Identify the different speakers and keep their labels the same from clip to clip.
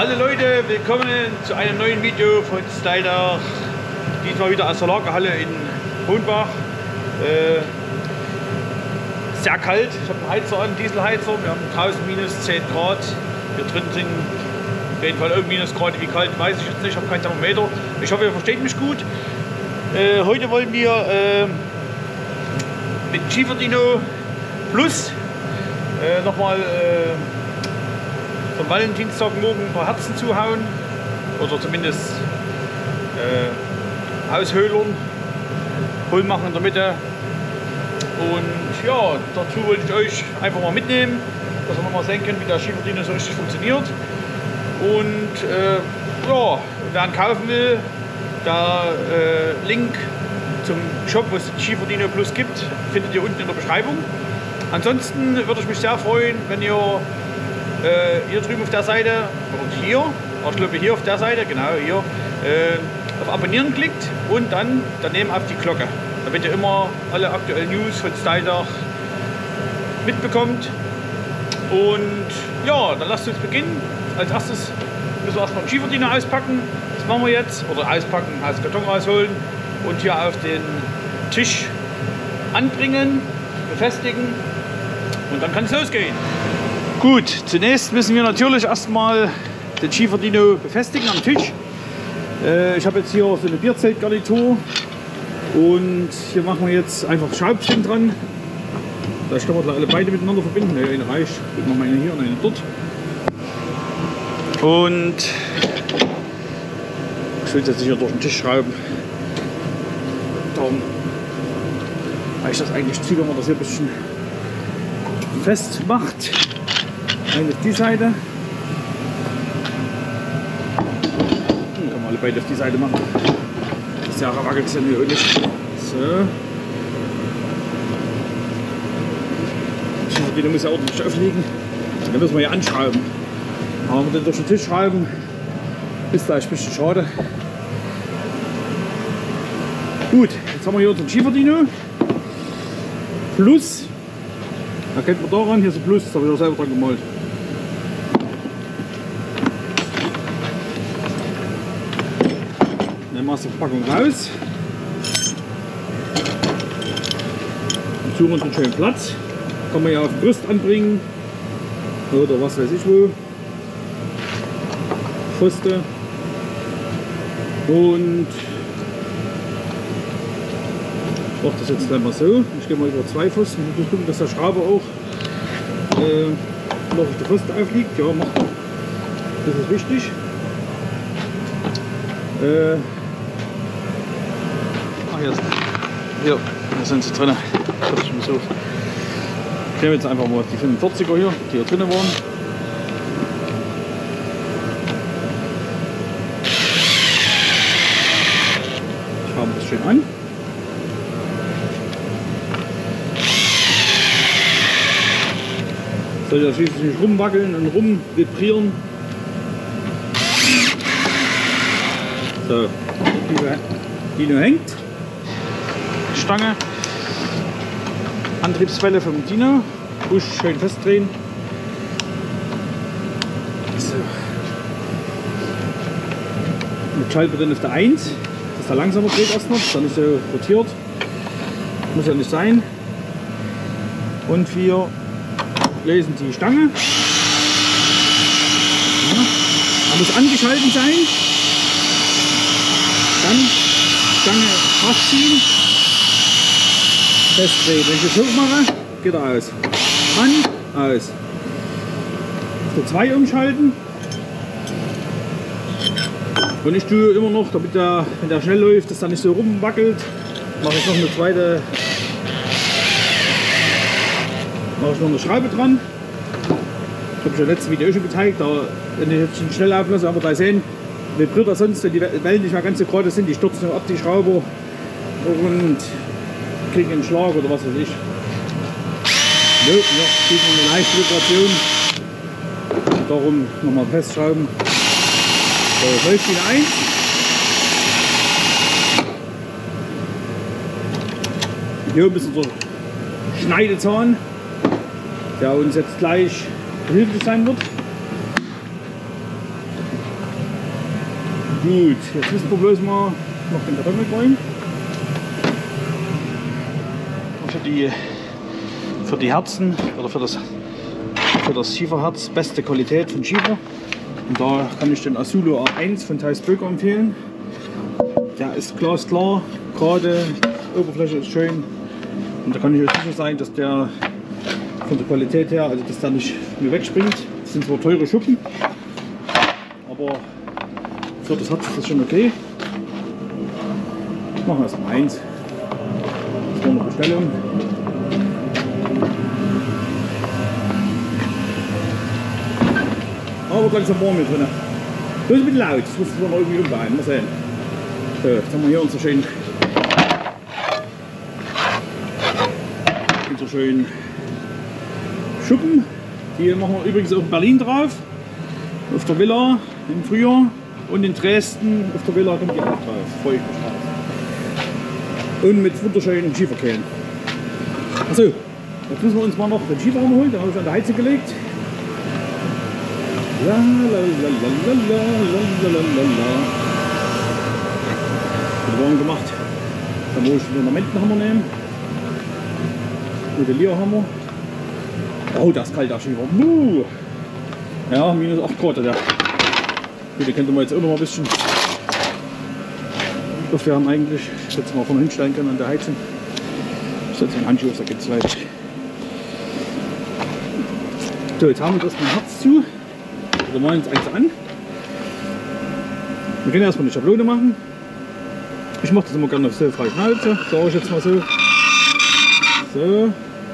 Speaker 1: Hallo Leute, willkommen zu einem neuen Video von Styler. Diesmal wieder aus der Lagerhalle in Hohenbach. Sehr kalt, ich habe einen Heizer an, Dieselheizer. Wir haben draußen minus 10 Grad. Hier drin sind auf jeden Fall irgendwie minus Grad. Wie kalt weiß ich jetzt nicht, ich habe keinen Thermometer. Ich hoffe, ihr versteht mich gut. Heute wollen wir mit Schieferdino Plus nochmal vom Valentinstagmorgen ein paar Herzen zuhauen oder zumindest aushöhlern, voll machen in der Mitte. Und ja, dazu wollte ich euch einfach mal mitnehmen, dass ihr nochmal sehen könnt, wie der Schieferdino so richtig funktioniert. Und ja, wer einen kaufen will, der Link zum Shop, wo es Schieferdino Plus gibt, findet ihr unten in der Beschreibung. Ansonsten würde ich mich sehr freuen, wenn ihr hier drüben auf der Seite, oder hier, ich glaube hier auf der Seite, genau hier, auf Abonnieren klickt und dann daneben auf die Glocke, damit ihr immer alle aktuellen News von Styler mitbekommt. Und ja, dann lasst uns beginnen. Als erstes müssen wir erstmal einen Schieferdino auspacken. Das machen wir jetzt. Oder auspacken, aus dem Karton rausholen und hier auf den Tisch anbringen, befestigen und dann kann es losgehen. Gut, zunächst müssen wir natürlich erstmal den Schieferdino befestigen am Tisch. Ich habe jetzt hier so eine Bierzeltgarnitur und hier machen wir jetzt einfach Schraubchen dran. Da können wir alle beide miteinander verbinden. Ja, eine reicht. Dann machen wir eine hier und eine dort. Und ich will jetzt hier durch den Tisch schrauben. Darum reicht das eigentlich zu, wenn man das hier ein bisschen fest macht. Eine auf die Seite. Dann kann man alle beide auf die Seite machen. Das Jahre wackelt es ja hier nicht. So. Die muss ja ordentlich aufliegen. Dann müssen wir hier anschrauben. Aber wenn wir den durch den Tisch schrauben, ist gleich ein bisschen schade. Gut, jetzt haben wir hier unseren Schieferdino Plus. Erkennt man daran, hier ist ein Plus, das habe ich auch selber dran gemalt. Nehmen wir aus der Verpackung raus. Und suchen uns einen schönen Platz. Kann man ja auf den Brust anbringen oder was weiß ich wo. Pfoste. Und ich mache das jetzt gleich mal so. Ich gehe mal über 2 Pfosten. Ich muss gucken, dass der Schrauber auch noch auf der Pfoste aufliegt. Ja, macht er. Das ist wichtig. Hier sind sie drin. Ich nehme jetzt einfach mal die 45er hier, die hier drinnen waren. Schauen wir das schön an. Soll ja schließlich nicht rumwackeln und rumvibrieren. So, die nur hängt. Stange. Antriebswelle vom Dino. Busch schön festdrehen. So. Mit Schalter dann auf der 1, dass der langsamer dreht erst noch, dann ist er rotiert. Muss ja nicht sein. Und wir lösen die Stange. Ja. Er muss angeschaltet sein. Dann Stange rausziehen. Festdrehen. Wenn ich das hoch mache, geht er aus. An, aus. Auf der 2 umschalten. Und ich tue immer noch, damit der, wenn der schnell läuft, dass er nicht so rumwackelt, mache ich noch eine zweite. Mache ich noch eine Schraube dran. Das habe ich im letzten Video schon gezeigt. Da, wenn ich jetzt schnell auflasse, aber da sehen, vibriert er sonst, wenn die Wellen nicht mehr ganz so gerade sind, die stürzen ab die Schraube und kriegen einen Schlag oder was weiß ich. Ja, kriegen eine leichte Vibration. Darum nochmal festschrauben. So, läuft wieder ein. Hier ist unser Schneidezahn, der uns jetzt gleich behilflich sein wird. Gut, jetzt müssen wir bloß mal noch den Karton miträumen. Für die Herzen oder für das Schieferherz beste Qualität von Schiefer. Und da kann ich den Azulo A1 von Theis Böker empfehlen. Der ist glasklar, gerade, die Oberfläche ist schön. Und da kann ich euch sicher sein, dass der von der Qualität her, also dass der nicht mir wegspringt. Das sind zwar teure Schuppen, aber für das Herz ist das schon okay. Ich mache erstmal eins. Das war eine Bestellung. Aber langsam warm hier drin. Das ist ein bisschen laut, das muss man noch irgendwie umbauen. Mal sehen. So, jetzt haben wir hier unsere schönen Schuppen. Die machen wir übrigens auch in Berlin drauf. Auf der Villa im Frühjahr. Und in Dresden auf der Villa kommt die auch drauf. Freue ich mich drauf. Und mit wunderschönen Schieferkehlen. Achso, jetzt müssen wir uns mal noch den Schieferhammer holen. Den habe ich an der Heizung gelegt. La la la la la la la la la. Wird warm gemacht. Dann muss ich den Ornamentenhammer nehmen. Mit dem Lierhammer. Oh, das ist kalt, der Schiefer. Ja, minus 8 Grad. Der. Gut, den könnte man jetzt auch noch mal ein bisschen aufwärmen eigentlich. Ich hätte es mal vorne hinstellen können an der Heizung. Ich setze den Handschuh auf, da geht es leicht. So, jetzt haben wir das mit dem Herz zu. Wir machen uns eins an. Wir können erstmal eine Schablone machen. Ich mache das immer gerne auf so freie Schnauze. Sage ich jetzt mal so. So.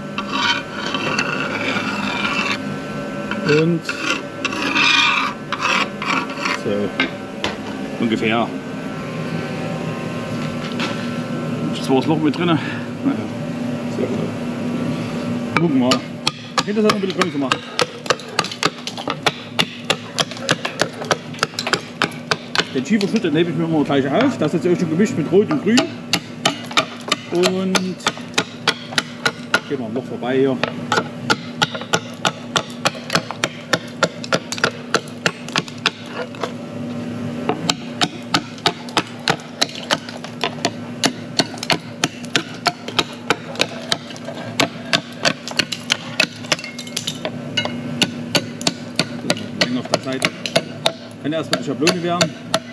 Speaker 1: Und so. Ungefähr. Ist zwar das Loch mit drin. Naja. So. Gucken wir mal. Ich hätte das auch ein bisschen größer machen. Den Schieferschutt hebe ich mir immer gleich auf. Das ist jetzt auch schon gemischt mit Rot und Grün. Und gehen wir am Loch vorbei hier. Länger auf der Seite. Kann erstmal die Schablone werden.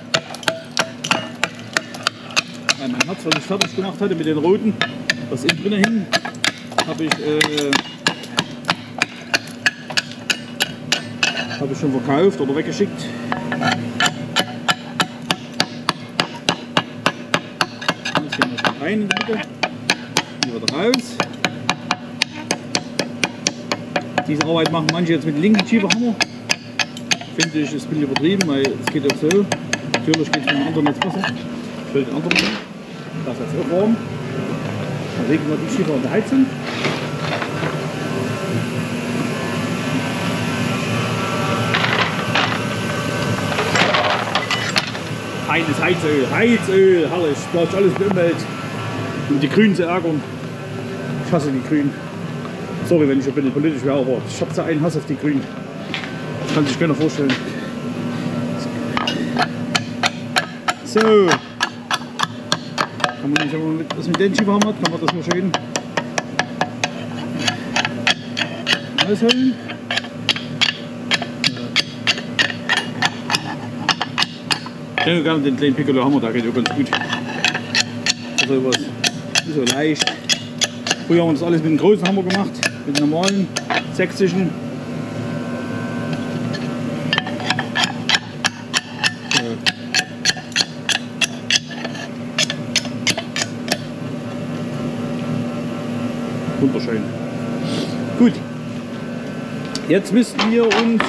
Speaker 1: Mein Herz, was ich fertig gemacht hatte mit den roten, was innen drinnen hing, habe ich schon verkauft oder weggeschickt. Jetzt gehen wir schon rein in die Mitte, hier wieder raus. Diese Arbeit machen manche jetzt mit dem linken Schieferhammer. Finde ich, ist ein bisschen übertrieben, weil es geht auch so. Natürlich geht es mit dem anderen jetzt besser. Ich will den anderen nehmen. Das ist jetzt auch warm. Dann legen wir die Schiefer an der Heizung. Feines Heizöl, Heizöl, herrlich, braucht alles für die Umwelt. Um die Grünen zu ärgern. Ich hasse die Grünen. Sorry, wenn ich ein bisschen politisch wäre, aber ich habe so einen Hass auf die Grünen. Das kann sich keiner vorstellen. So. Kann man nicht, wenn man das mit den Schieferhammer hat, kann man das nur schön ausholen. Ich nehme gerne den kleinen Piccolo Hammer, der geht auch ganz gut. Also was so leicht. Früher haben wir das alles mit dem großen Hammer gemacht, mit dem normalen sächsischen. Wunderschön. Gut. Jetzt müssten wir uns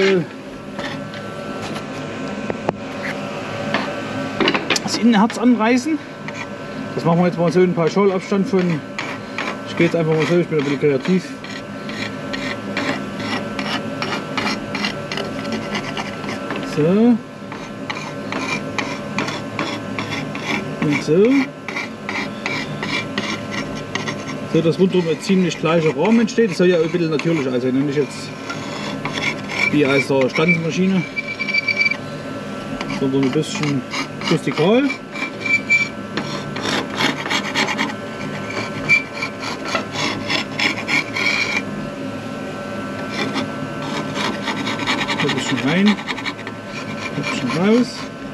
Speaker 1: das Innenherz anreißen. Das machen wir jetzt mal so einen Pauschalabstand von. Ich gehe jetzt einfach mal so, ich bin ein bisschen kreativ. So. Und so. So, dass rundum ein ziemlich gleicher Rahmen entsteht. Das soll ja ein bisschen natürlich aussehen, nicht jetzt wie aus der Stanzmaschine. sondern ein bisschen rustikal. Ein bisschen rein, ein bisschen raus.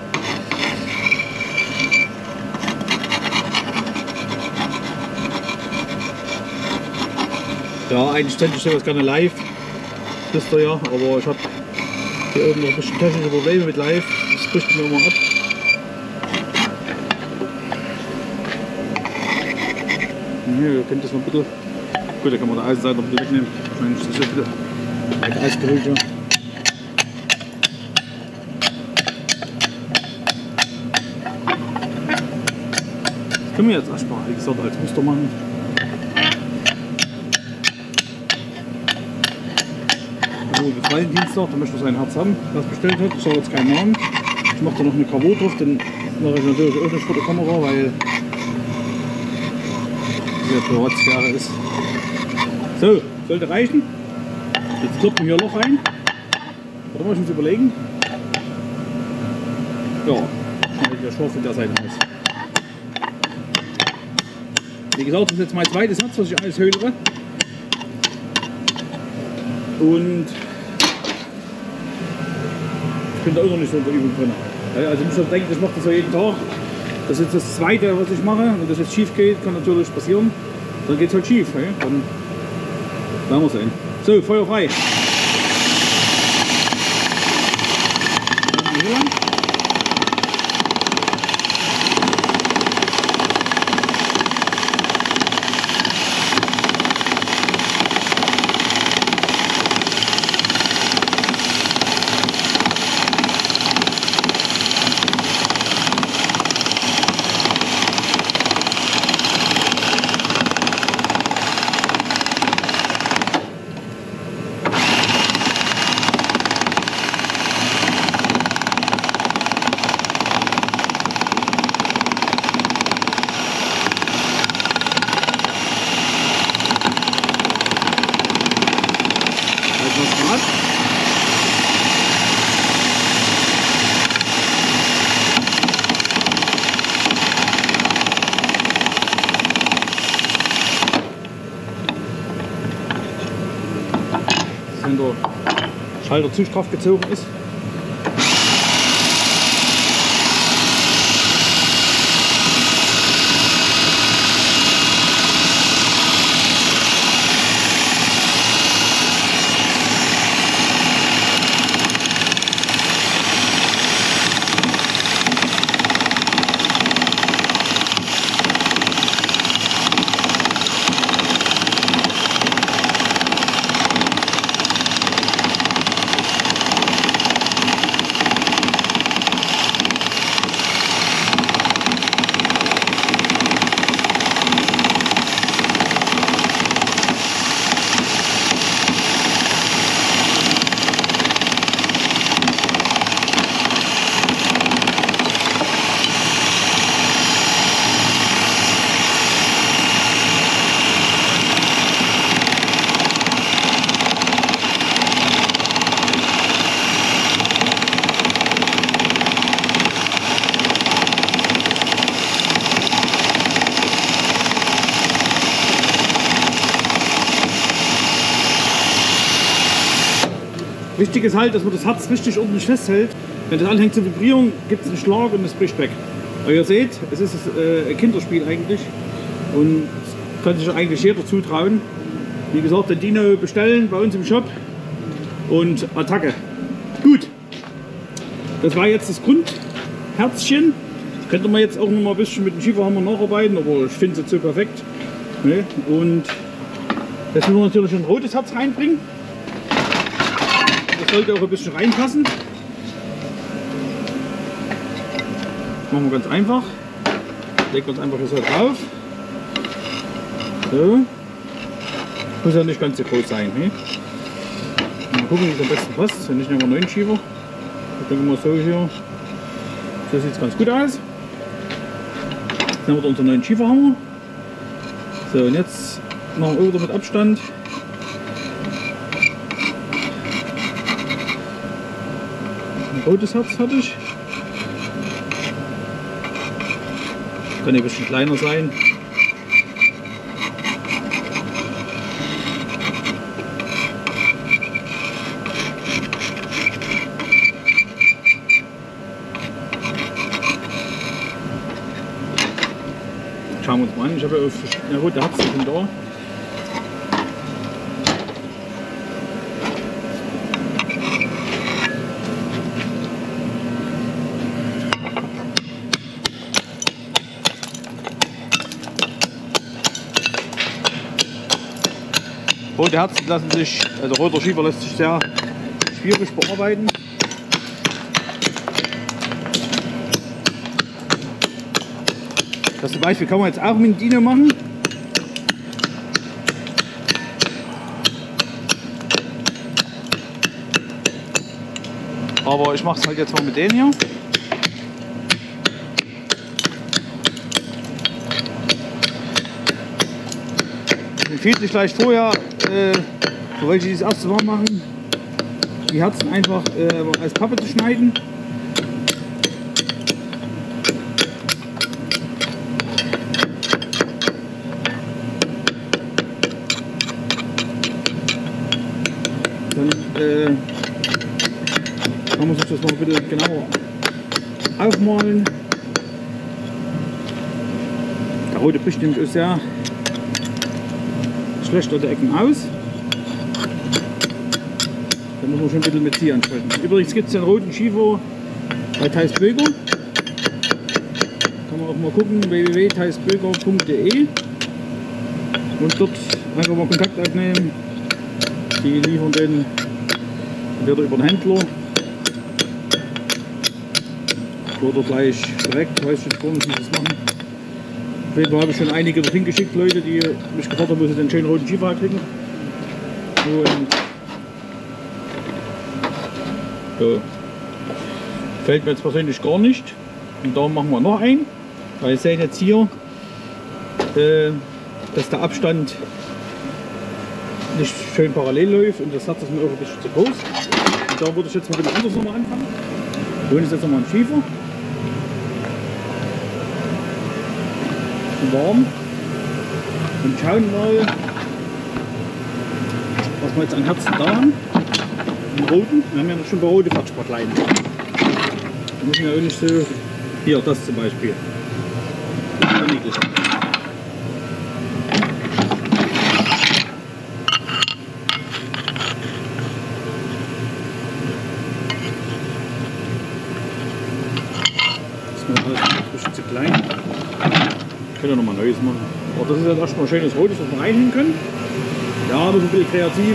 Speaker 1: Ja, eigentlich sende ich sowas gerne live, wisst ihr ja, aber ich habe hier oben noch ein bisschen technische Probleme mit live, das bricht mir immer ab. Hier, ihr könnt das noch ein bisschen, gut, da kann man die Außenseite noch ein bisschen wegnehmen, wahrscheinlich ist das schon wieder weit ausgeholt. Ja. Das können wir jetzt erstmal, wie gesagt, als Muster machen. Für Valentinstag, da möchte er sein Herz haben, das bestellt hat. Ich sage jetzt keinen Namen. Ich mache da noch eine Kavot drauf, den mache ich natürlich auch nicht vor der Kamera, weil diese Privatsphäre ist. So, sollte reichen. Jetzt kloppen wir hier Loch rein. Warte mal, ich muss überlegen. Ja, dann hält der Schorf von der Seite aus. Wie gesagt, das ist jetzt mein zweites Herz, was ich alles höhle. Und ich bin da auch noch nicht so in der Übung drin. Also nicht so denken, ich mache das ja jeden Tag. Das ist das zweite, was ich mache. Wenn das jetzt schief geht, kann natürlich passieren. Dann geht es halt schief. Dann werden wir sehen. So, Feuer frei. Hier lang. Wenn der Schalter zu straff gezogen ist. Wichtig ist halt, dass man das Herz richtig ordentlich festhält. Wenn das anfängt zu vibrieren, gibt es einen Schlag und es bricht weg. Aber ihr seht, es ist ein Kinderspiel eigentlich und kann sich eigentlich jeder zutrauen. Wie gesagt, den Dino bestellen bei uns im Shop und Attacke. Gut, das war jetzt das Grundherzchen. Könnte man jetzt auch noch mal ein bisschen mit dem Schieferhammer nacharbeiten, aber ich finde es jetzt so perfekt. Und jetzt müssen wir natürlich ein rotes Herz reinbringen. Das sollte auch ein bisschen reinpassen. Das machen wir ganz einfach. Legen wir uns einfach so drauf. So. Muss ja nicht ganz so groß sein. Ne? Mal gucken, wie es am besten passt. Wenn nicht, nehmen wir einen neuen Schiefer. Ich denke mal so hier. So sieht es ganz gut aus. Jetzt nehmen wir unseren neuen Schieferhammer. So, und jetzt machen wir wieder mit Abstand. Ein rotes Herz fertig. Kann ein bisschen kleiner sein. Schauen wir uns mal an. Ich habe ja verschiedene rote Herzen schon da. Rote Herzen lassen sich, also roter Schiefer lässt sich sehr schwierig bearbeiten. Das zum Beispiel kann man jetzt auch mit dem Dino machen. Aber ich mache es halt jetzt mal mit denen hier. Es empfiehlt sich gleich vorher, für welche die das erste Mal machen, die Herzen einfach als Pappe zu schneiden. Dann kann man sich das mal bitte genauer aufmalen. Der rote bricht nämlich auch sehr schlecht an den Ecken aus. Da muss man schon ein bisschen mit Sie ansprechen. Übrigens gibt es den roten Schiefer bei Theis Böger. Kann man auch mal gucken, www.theisböger.de und dort einfach mal Kontakt aufnehmen. Die liefern den entweder über den Händler oder gleich direkt. Weiß ich jetzt gar nicht, wie sie das machen. Auf jeden Fall habe ich schon einige dorthin geschickt, Leute, die mich gefragt haben, wo sie den schönen roten Schiefer kriegen. Und so. Fällt mir jetzt persönlich gar nicht. Und da machen wir noch einen. Weil Sie sehen jetzt hier, dass der Abstand nicht schön parallel läuft und das Herz ist mir auch ein bisschen zu groß. Und da würde ich jetzt mal ein bisschen anders nochmal anfangen. Wir holen uns jetzt nochmal einen Schiefer. Warm. Und schauen mal, was wir jetzt an Herzen da haben. Den roten. Wir haben ja noch schon ein paar rote Fertigparteien. Da müssen wir ja auch nicht so. Hier, das zum Beispiel. Das ist ja niedlich. Zu klein. Ich könnte noch mal Neues machen. Aber das ist jetzt erstmal schönes Rotes, was wir reinhängen können. Ja, das ist ein bisschen kreativ.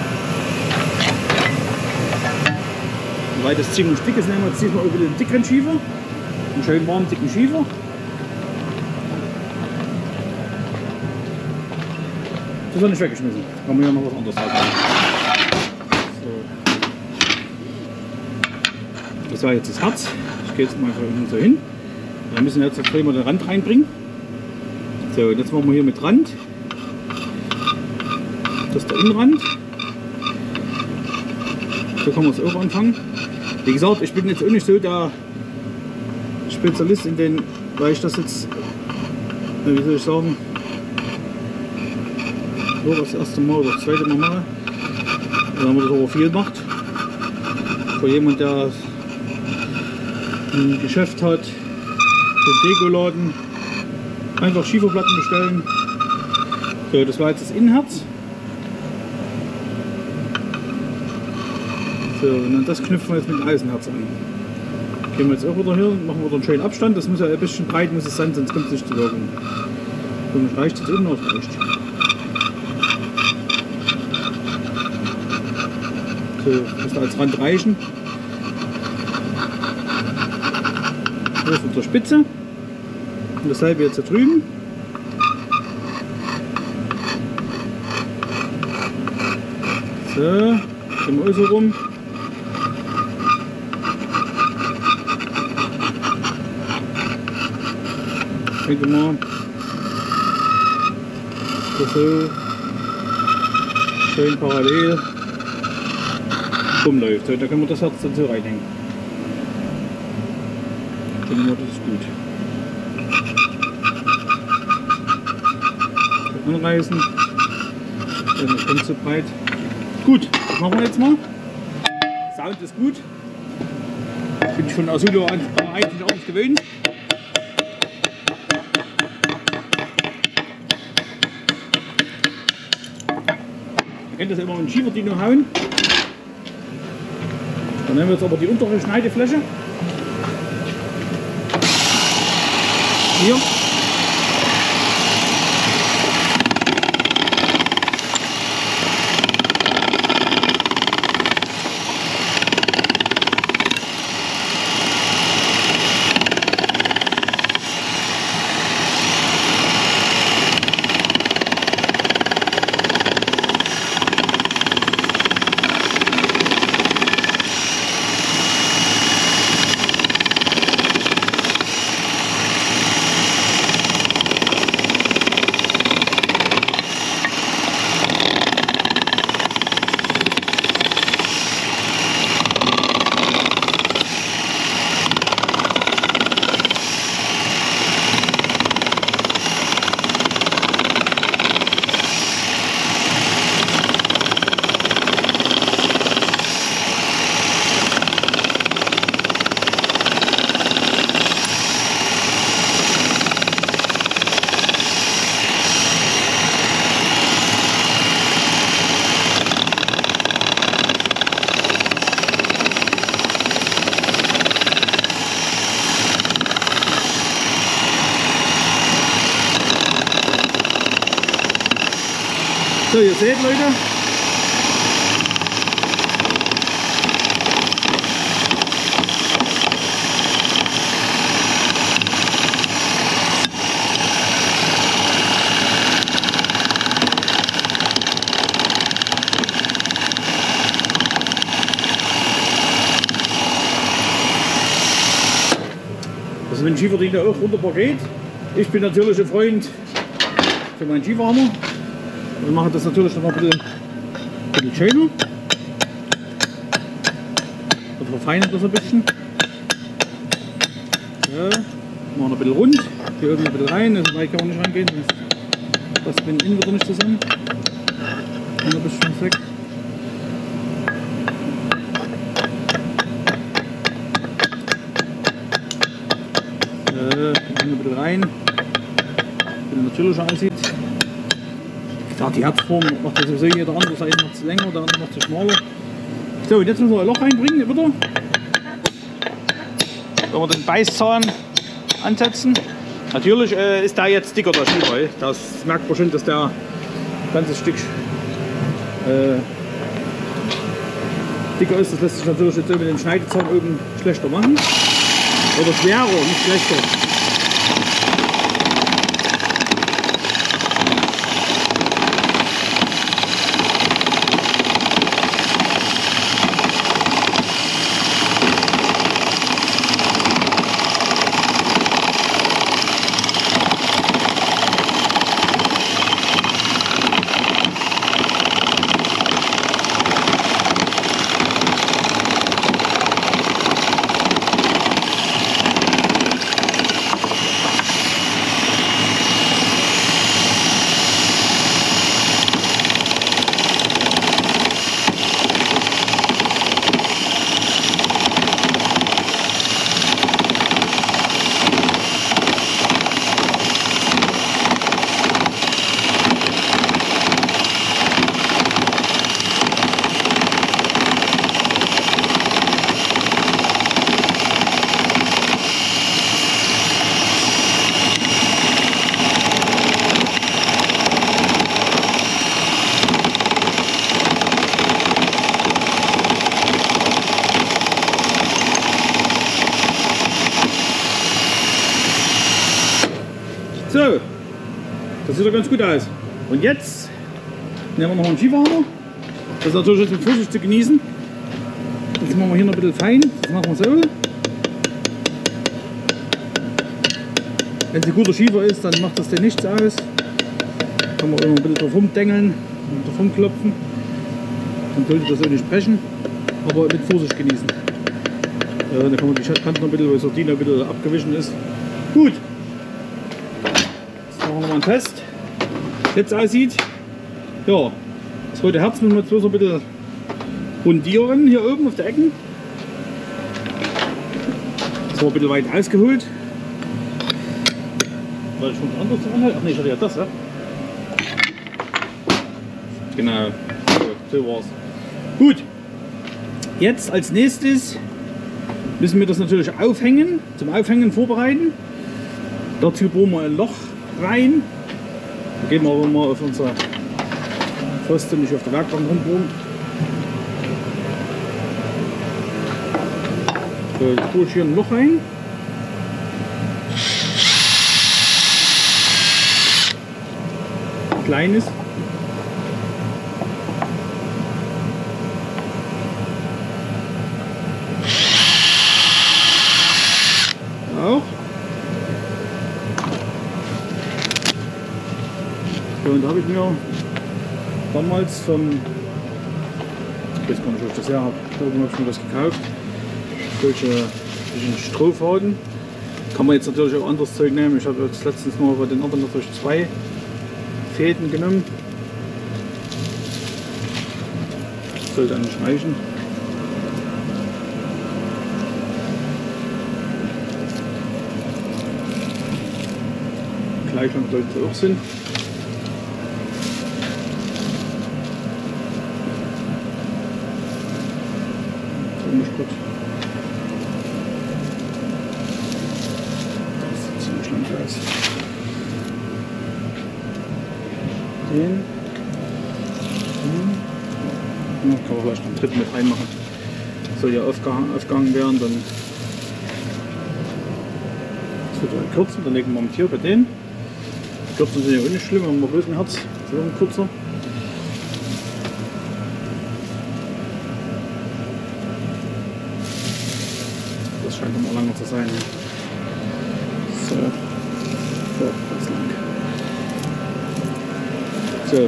Speaker 1: Weil das ziemlich dick ist, nehmen wir jetzt diesmal auch wieder einen dickeren Schiefer. Einen schönen warmen, dicken Schiefer. Das ist nicht weggeschmissen. Da kann man ja noch was anderes haben. So. Das war jetzt das Herz. Ich gehe jetzt mal so hin. Wir müssen jetzt gleich mal den Rand reinbringen. So, und jetzt machen wir hier mit Rand. Das ist der Innenrand. So kann man es auch anfangen. Wie gesagt, ich bin jetzt auch nicht so der Spezialist in den, weil ich das jetzt, wie soll ich sagen, so das erste Mal oder das zweite Mal mache. Dann haben wir das aber viel gemacht. Für jemand, der ein Geschäft hat, den Dekoladen, einfach Schieferplatten bestellen. So, das war jetzt das Innenherz. So, und dann das knüpfen wir jetzt mit dem Eisenherz an. Gehen wir jetzt auch wieder hier, machen wir wieder einen schönen Abstand. Das muss ja ein bisschen breit muss es sein, sonst kommt es nicht zu Wirkung. So, reicht es jetzt oben, das reicht. So, das muss als Rand reichen. Das ist unsere Spitze. Und dasselbe jetzt da drüben. So, gehen wir so rum. Ich denke mal, das so schön parallel rumläuft. So, da können wir das Herz dann so reinhängen. Ich denke mal, das ist gut. anreißen. Nicht ganz so breit. Gut, das machen wir jetzt mal. Sound ist gut. Bin ich von Azulo eigentlich auch nicht gewöhnt. Man kennt das immer mit dem Schieferdino hauen. Dann nehmen wir jetzt aber die untere Schneidefläche. Hier. So, ihr seht, Leute, also wenn Schieferdiener auch wunderbar geht. Ich bin natürlich ein Freund für meinen Skiwarmer. Wir machen das natürlich noch ein bisschen schöner. Wir verfeinern das ein bisschen. Ja, machen ein bisschen rund. Hier oben ein bisschen rein, also weit kann man nicht reingehen, sonst passt mit dem Innen wieder nicht zusammen. Ein bisschen weg. Ja, ein bisschen rein. Ein bisschen natürlicher aussieht. Ja, die Herzform macht das sowieso jeder andere Seite macht es länger, der andere macht es schmaler. So, und jetzt müssen wir ein Loch reinbringen, wieder. Wenn wir den Beißzahn ansetzen. Natürlich ist der jetzt dicker, der Schieber. Das merkt man schon, dass der ganze Stück dicker ist. Das lässt sich natürlich jetzt mit dem Schneidezahn oben schlechter machen. Oder schwerer, nicht schlechter. So, das sieht doch ganz gut aus. Und jetzt nehmen wir noch einen Skiwarmer. Das ist natürlich jetzt mit Vorsicht zu genießen. Jetzt machen wir hier noch ein bisschen fein. Das machen wir so. Wenn es ein guter Schiefer ist, dann macht das dir nichts aus. Kann man immer ein bisschen drauf rumdengeln und drauf rumklopfen. Dann sollte das auch nicht brechen, aber mit Vorsicht genießen. Dann kann man die Kanten noch ein bisschen, weil Sardine ein bisschen abgewichen ist. Gut. Jetzt machen wir nochmal einen Test. jetzt aussieht. Ja, das rote Herz müssen wir jetzt bloß ein bisschen rundieren hier oben auf der Ecken. Das war ein bisschen weit ausgeholt. Weil ich schon anders anhalten? Ach nee, ich hatte ja das, ja? Genau, so war's. Gut, jetzt als nächstes müssen wir das natürlich aufhängen, zum Aufhängen vorbereiten. Dazu bohren wir ein Loch rein. Da gehen wir aber mal auf unsere Pfosten, nicht auf der Werkbank rumbohren. So, jetzt bohre ich hier ein Loch rein. Ein kleines. Auch. So, und da habe ich mir damals vom, ich weiß gar nicht, ob ich das her habe, oben habe ich mir das gekauft. Solche Strohfaden. Kann man jetzt natürlich auch anderes Zeug nehmen. Ich habe jetzt letztens mal bei den anderen natürlich 2 Fäden genommen. Das sollte eigentlich reichen. Gleich lang sollte es auch sind. Ziemlich gut. Das sieht ziemlich lang aus. Den. Ja, kann man vielleicht noch einen dritten mit reinmachen. Soll ja aufgehangen werden, dann das wird dann kürzen, dann legen wir am Tier bei denen. Kürzen sind ja auch nicht schlimm, wenn man bloß ein Herz, so ein kurzer. Das scheint immer langer zu sein. So, so ganz lang. So.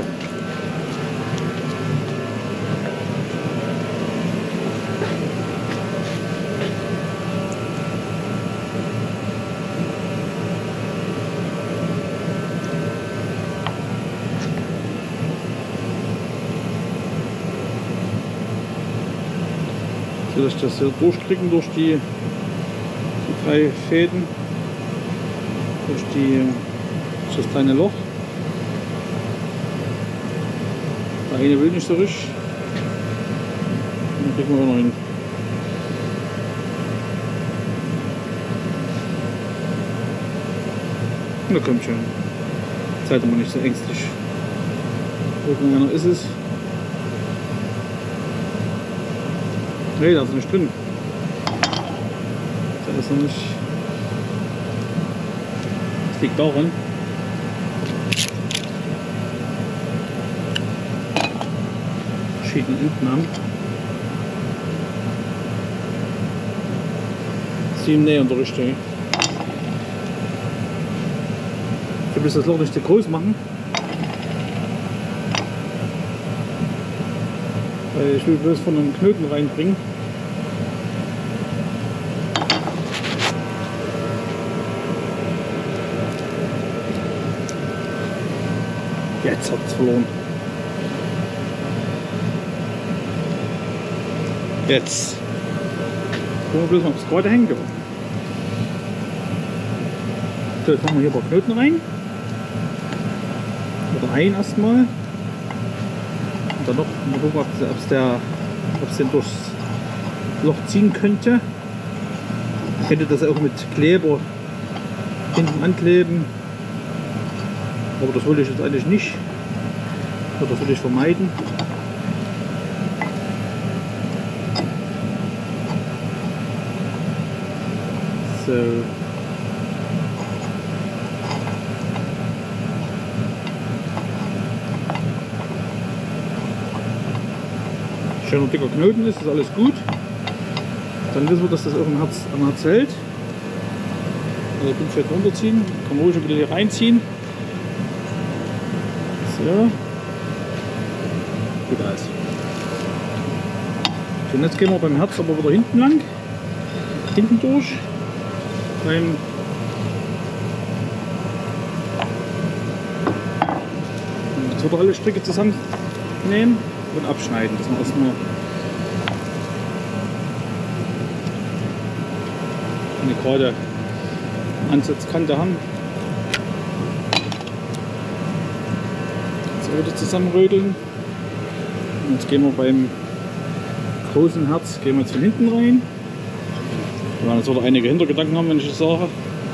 Speaker 1: Dass ich das hier durchkriegen durch die 3 Fäden, durch das kleine Loch. Der eine will nicht so richtig, dann kriegen wir auch noch hin. Na kommt schon, seid aber nicht so ängstlich. Irgendeiner ist es. Nee, da ist nicht drin. Da ist noch nicht. Das liegt daran. Verschiedene Enden haben. Sie im Nähe in der Richtung. Ich will das Loch nicht zu groß machen. Ich will bloß von einem Knoten reinbringen. Jetzt hat es verloren. Jetzt. Gucken wir bloß mal, ob es gerade hängt. So, jetzt machen wir hier ein paar Knoten rein. Oder einen erstmal. Dann noch mal gucken, ob es den durchs Loch ziehen könnte. Ich könnte das auch mit Kleber hinten ankleben, aber das will ich jetzt eigentlich nicht. Oder das will ich vermeiden. So. Schöner dicker Knoten ist alles gut. Dann wissen wir, dass das auch am Herz hält. Also den Fett runterziehen, kann man ruhig ein bisschen hier reinziehen. So. Gut aus. Und jetzt gehen wir beim Herz aber wieder hinten lang. Hinten durch. Jetzt wird er alle Stricke zusammennehmen und abschneiden, dass wir erstmal eine gerade Ansatzkante haben. Jetzt wieder zusammenrödeln. Und jetzt gehen wir beim großen Herz von hinten rein. Wir werden jetzt wieder einige Hintergedanken haben, wenn ich das sage.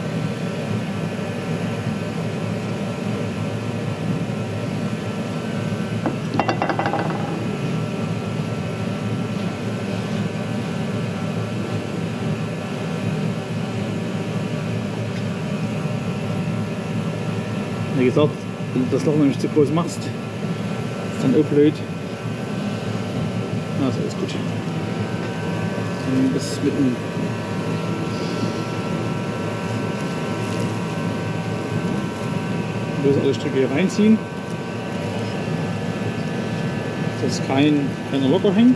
Speaker 1: Wie gesagt, wenn du das Loch nämlich zu groß machst, ist dann auch blöd. Also ist gut. Das mit dem bloß alle Stricke hier reinziehen, dass keiner locker hängt.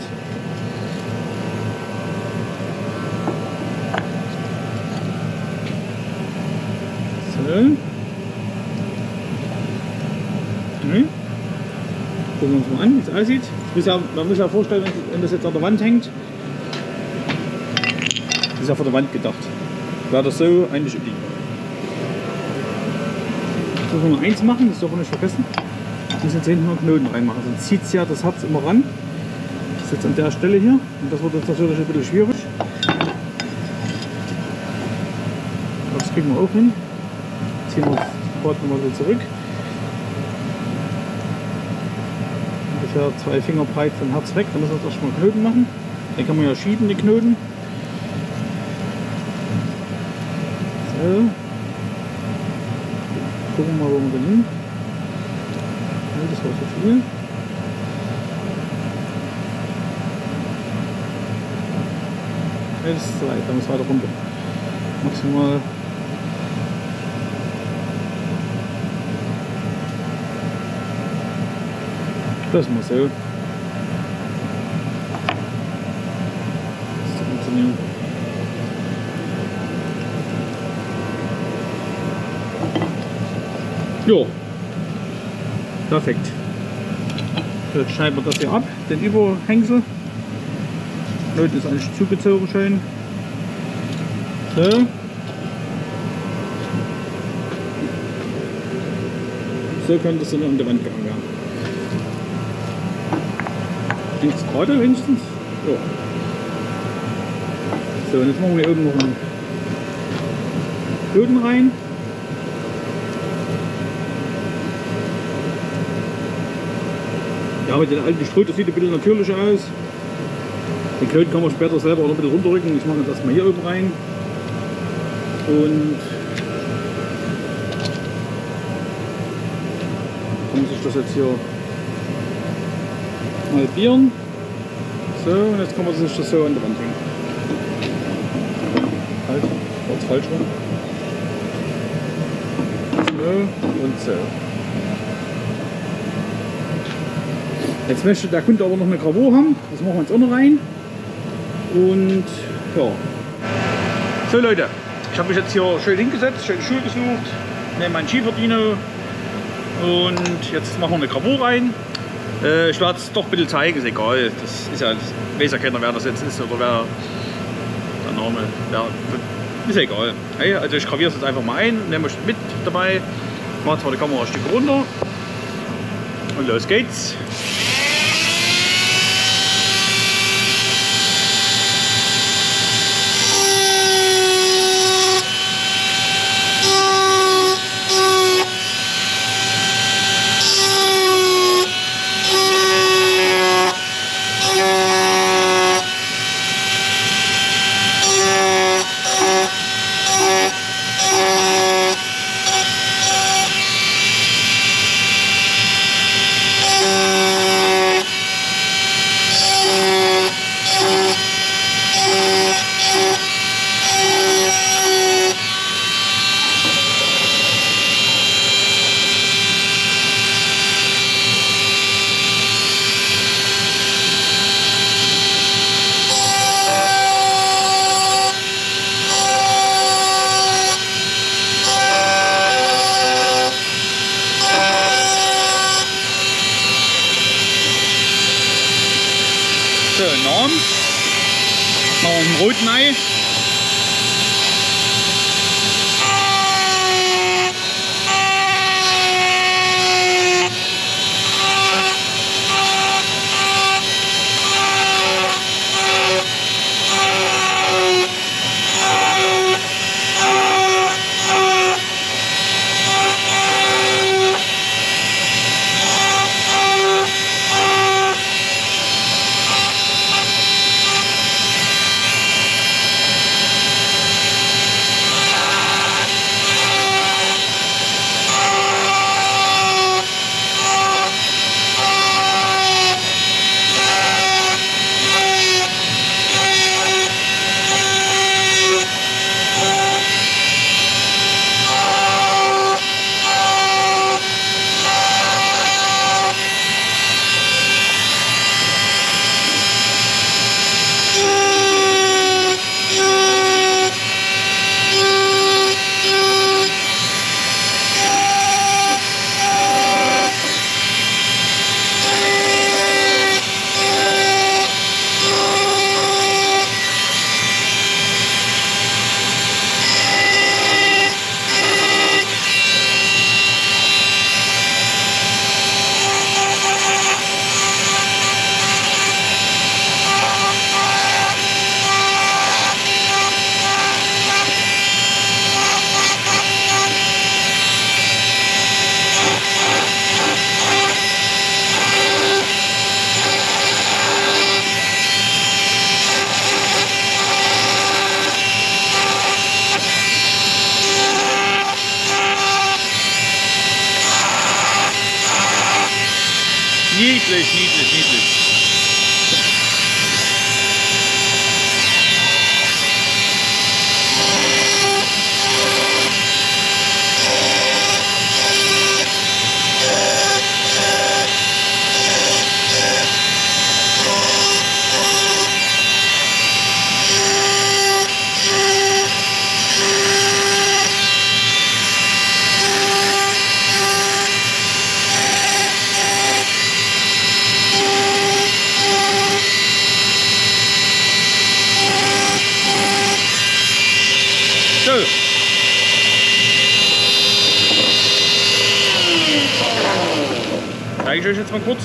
Speaker 1: So. Gucken wir uns mal an, wie es aussieht. Man muss ja vorstellen, wenn das jetzt an der Wand hängt, das ist ja vor der Wand gedacht. Wäre das so eigentlich liegen. Jetzt müssen wir noch eins machen, das dürfen wir nicht vergessen. Wir müssen jetzt hinten noch einen Knoten reinmachen, sonst zieht es ja das Herz immer ran. Das ist jetzt an der Stelle hier und das wird jetzt natürlich ein bisschen schwierig. Das kriegen wir auch hin. Ziehen wir das Rad nochmal so zurück. Ungefähr 2 Finger breit vom Herz weg, da müssen wir jetzt erstmal Knoten machen. Den kann man ja schieben, die Knoten. So. Gucken wir mal, wo wir den hin. Ja, das war zu viel. Ja, das ist zu weit, da muss weiter runter. Maximal. Das muss so. Das funktionieren. Jo, perfekt. So, jetzt schneiden wir das hier ab, den Überhängsel. Knoten ist eigentlich zugezogen schön. So. So könnte es dann an der Wand gehangen werden. Nichts gerade wenigstens. Ja. So, und jetzt machen wir hier oben noch einen Knoten rein. Ja, mit den alten Strut, das sieht ein bisschen natürlicher aus. Den Knoten kann man später selber noch ein bisschen runterrücken. Ich mache das erstmal hier oben rein. Und dann muss ich das jetzt hier halbieren. So, und jetzt kann man sich das so an der Wand hängen. Halt, war jetzt falsch rum. So und so. Jetzt möchte der Kunde aber noch eine Gravur haben. Das machen wir jetzt auch noch rein. Und ja. So Leute, ich habe mich jetzt hier schön hingesetzt, schön Schuhe gesucht, nehme meinen Schieferdino und jetzt machen wir eine Gravur rein. Ich werde es doch ein bisschen zeigen, ist egal. Das ist ja, weiß ja keiner, wer das jetzt ist oder wer der Name. Ist ja egal. Hey, also ich graviere es jetzt einfach mal ein, nehme euch mit dabei, mache zwar die Kamera ein Stück runter und los geht's. So, Norm. Noch ein roten Ei. Niedlich, niedlich, niedlich. So. Zeige ich euch jetzt mal kurz.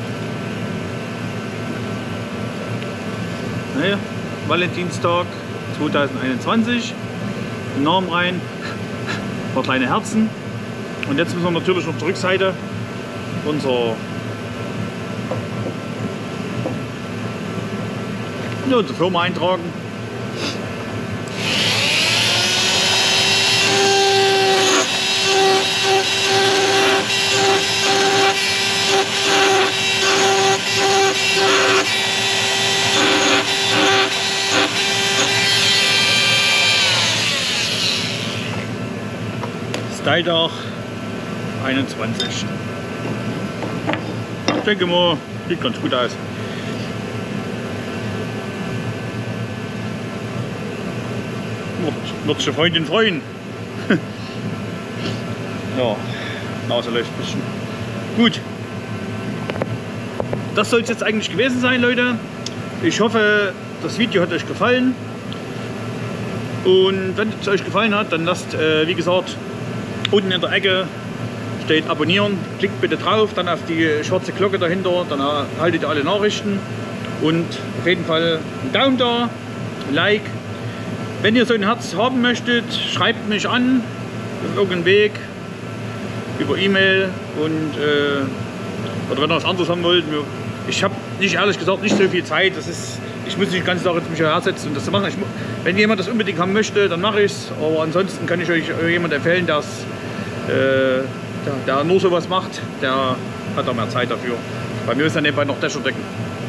Speaker 1: Naja, Valentinstag 2021. Norm rein. Ein paar kleine Herzen. Und jetzt müssen wir natürlich auf der Rückseite unsere Firma eintragen. Styledach 21. Ich denke mal, sieht ganz gut aus. Wird sich die Freundin freuen. Ja, Nase läuft ein bisschen. Gut. Das soll es jetzt eigentlich gewesen sein, Leute. Ich hoffe, das Video hat euch gefallen. Und wenn es euch gefallen hat, dann lasst, wie gesagt, unten in der Ecke steht abonnieren. Klickt bitte drauf, dann auf die schwarze Glocke dahinter, dann erhaltet ihr alle Nachrichten. Und auf jeden Fall einen Daumen da, ein Like. Wenn ihr so ein Herz haben möchtet, schreibt mich an, auf irgendeinen Weg, über E-Mail und oder wenn ihr was anderes haben wollt. Ich habe nicht, ehrlich gesagt, nicht so viel Zeit. Ich muss nicht den ganzen Tag jetzt mich hersetzen und das zu machen. Wenn jemand das unbedingt haben möchte, dann mache ich es. Aber ansonsten kann ich euch jemand empfehlen, der nur sowas macht, der hat auch mehr Zeit dafür. Bei mir ist dann nebenbei noch Dächerdecken.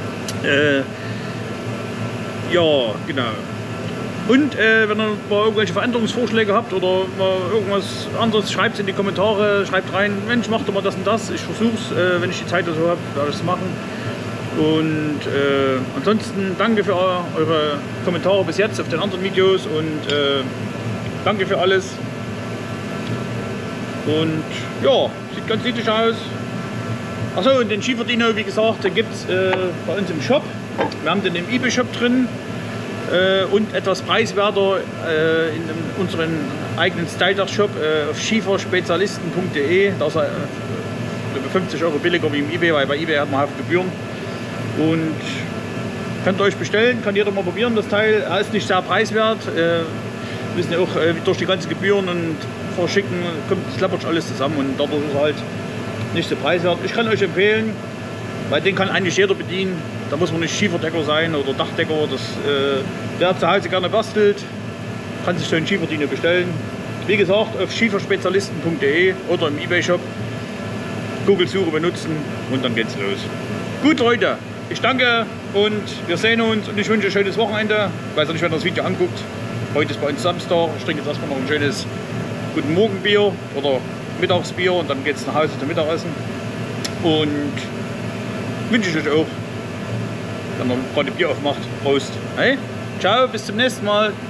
Speaker 1: Ja, genau. Und wenn ihr mal irgendwelche Veränderungsvorschläge habt oder mal irgendwas anderes, schreibt es in die Kommentare, schreibt rein, Mensch, macht doch mal das und das. Ich versuche es, wenn ich die Zeit dazu habe, werde ich es machen. Und ansonsten danke für eure Kommentare bis jetzt auf den anderen Videos und danke für alles. Und ja, sieht ganz niedlich aus. Achso, und den Schieferdino, wie gesagt, den gibt es bei uns im Shop. Wir haben den im eBay-Shop drin und etwas preiswerter in unserem eigenen Styledach-Shop auf schieferspezialisten.de. Da ist er 50 Euro billiger wie im eBay, weil bei eBay hat man Haufen Gebühren. Und könnt ihr euch bestellen, kann jeder mal probieren, das Teil. Er ist nicht sehr preiswert. Wir wissen ja auch, durch die ganzen Gebühren und Verschicken kommt klappert alles zusammen und dadurch ist er halt nicht so preiswert. Ich kann euch empfehlen, weil den kann eigentlich jeder bedienen. Da muss man nicht Schieferdecker sein oder Dachdecker. Wer zu Hause gerne bastelt, kann sich so einen Schieferdino bestellen. Wie gesagt, auf schieferspezialisten.de oder im eBay-Shop. Google-Suche benutzen und dann geht's los. Gut, Leute, ich danke und wir sehen uns und ich wünsche ein schönes Wochenende. Ich weiß ja nicht, wenn ihr das Video anguckt. Heute ist bei uns Samstag. Ich trinke jetzt erstmal noch ein schönes Guten Morgen Bier oder Mittagsbier und dann geht es nach Hause zum Mittagessen. Und wünsche ich euch auch, wenn ihr gerade Bier aufmacht. Prost. Hey, ciao, bis zum nächsten Mal.